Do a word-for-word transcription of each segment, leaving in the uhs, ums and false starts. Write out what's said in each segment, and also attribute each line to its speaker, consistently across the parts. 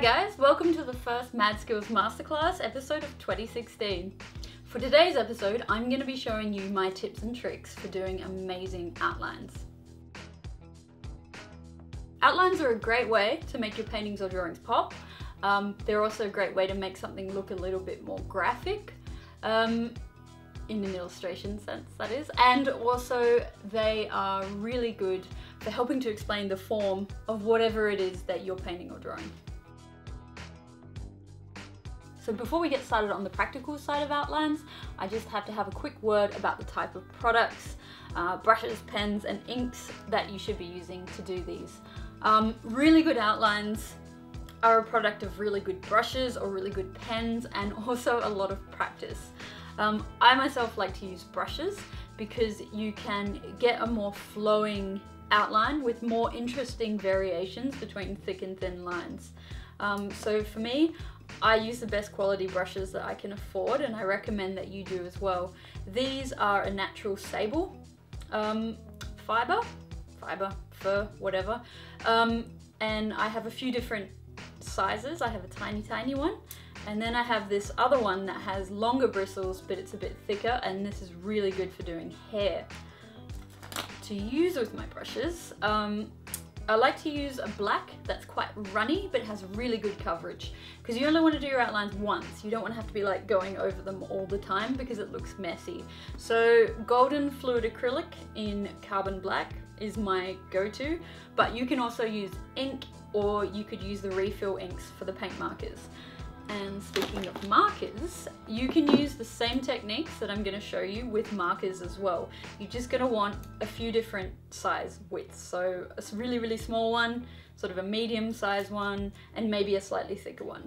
Speaker 1: guys, welcome to the first Mad Skillz Masterclass episode of twenty sixteen. For today's episode, I'm going to be showing you my tips and tricks for doing amazing outlines. Outlines are a great way to make your paintings or drawings pop. Um, they're also a great way to make something look a little bit more graphic, um, in an illustration sense that is, and also they are really good for helping to explain the form of whatever it is that you're painting or drawing. So before we get started on the practical side of outlines, I just have to have a quick word about the type of products, uh, brushes, pens, and inks that you should be using to do these. Um, really good outlines are a product of really good brushes or really good pens and also a lot of practice. Um, I myself like to use brushes because you can get a more flowing outline with more interesting variations between thick and thin lines. Um, so for me, I use the best quality brushes that I can afford, and I recommend that you do as well. These are a natural sable um, fiber, fiber, fur, whatever. Um, and I have a few different sizes. I have a tiny, tiny one. And then I have this other one that has longer bristles, but it's a bit thicker, and this is really good for doing hair. To use with my brushes, um, I like to use a black that's quite runny but has really good coverage, because you only want to do your outlines once. You don't want to have to be like going over them all the time because it looks messy. So golden fluid acrylic in carbon black is my go-to, but you can also use ink, or you could use the refill inks for the paint markers. And speaking of markers, you can use the same techniques that I'm going to show you with markers as well. You're just going to want a few different size widths. So a really, really small one, sort of a medium size one, and maybe a slightly thicker one.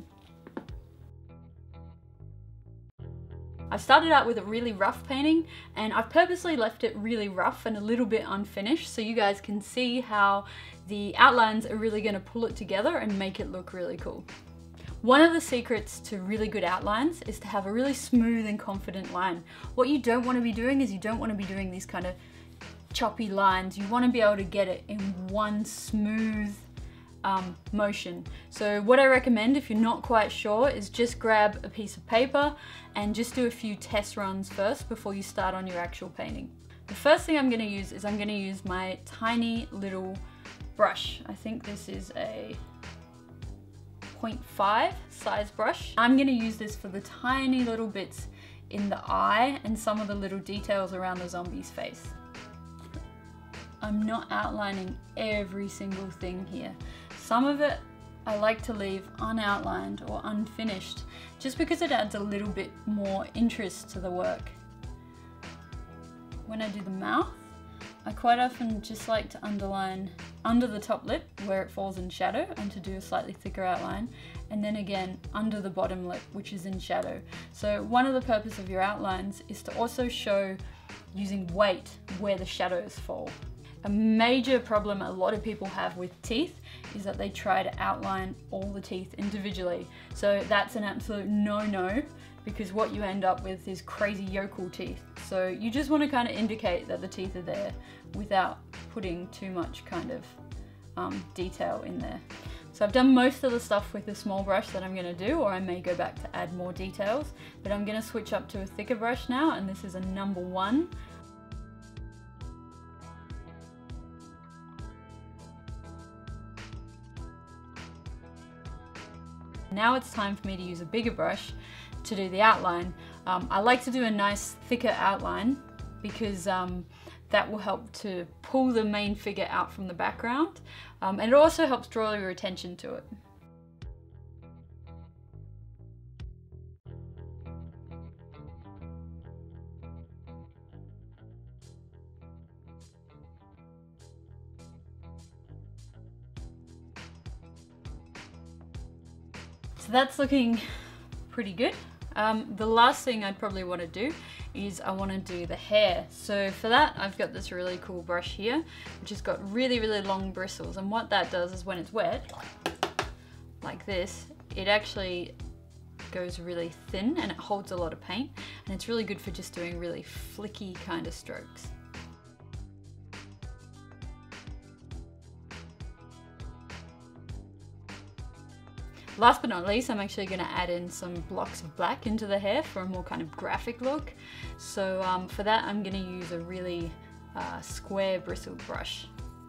Speaker 1: I've started out with a really rough painting, and I've purposely left it really rough and a little bit unfinished so you guys can see how the outlines are really going to pull it together and make it look really cool. One of the secrets to really good outlines is to have a really smooth and confident line. What you don't want to be doing is you don't want to be doing these kind of choppy lines. You want to be able to get it in one smooth um, motion. So what I recommend, if you're not quite sure, is just grab a piece of paper and just do a few test runs first before you start on your actual painting. The first thing I'm going to use is I'm going to use my tiny little brush. I think this is a point five size brush. I'm going to use this for the tiny little bits in the eye and some of the little details around the zombie's face. I'm not outlining every single thing here. Some of it I like to leave unoutlined or unfinished just because it adds a little bit more interest to the work. When I do the mouth, I quite often just like to underline under the top lip where it falls in shadow and to do a slightly thicker outline, and then again under the bottom lip which is in shadow. So one of the purposes of your outlines is to also show using weight where the shadows fall. A major problem a lot of people have with teeth is that they try to outline all the teeth individually. So that's an absolute no-no, because what you end up with is crazy yokel teeth. So you just want to kind of indicate that the teeth are there without putting too much kind of um, detail in there. So I've done most of the stuff with the small brush that I'm going to do, or I may go back to add more details, but I'm going to switch up to a thicker brush now, and this is a number one. Now it's time for me to use a bigger brush to do the outline. Um, I like to do a nice thicker outline because um, that will help to pull the main figure out from the background, um, and it also helps draw your attention to it. So that's looking pretty good. Um, the last thing I'd probably want to do is I want to do the hair. So for that, I've got this really cool brush here, which has got really, really long bristles. And what that does is when it's wet, like this, it actually goes really thin and it holds a lot of paint. And it's really good for just doing really flicky kind of strokes. Last but not least, I'm actually going to add in some blocks of black into the hair for a more kind of graphic look. So um, for that, I'm going to use a really uh, square bristle brush.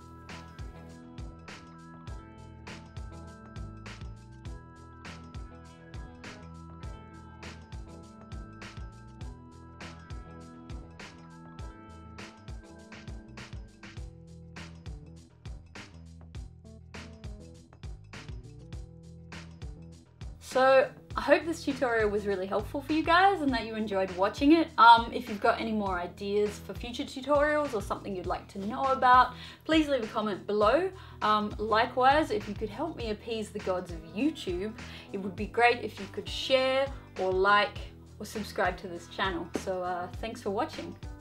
Speaker 1: So I hope this tutorial was really helpful for you guys and that you enjoyed watching it. Um, if you've got any more ideas for future tutorials or something you'd like to know about, please leave a comment below. Um, likewise, if you could help me appease the gods of YouTube, it would be great if you could share or like or subscribe to this channel. So uh, thanks for watching.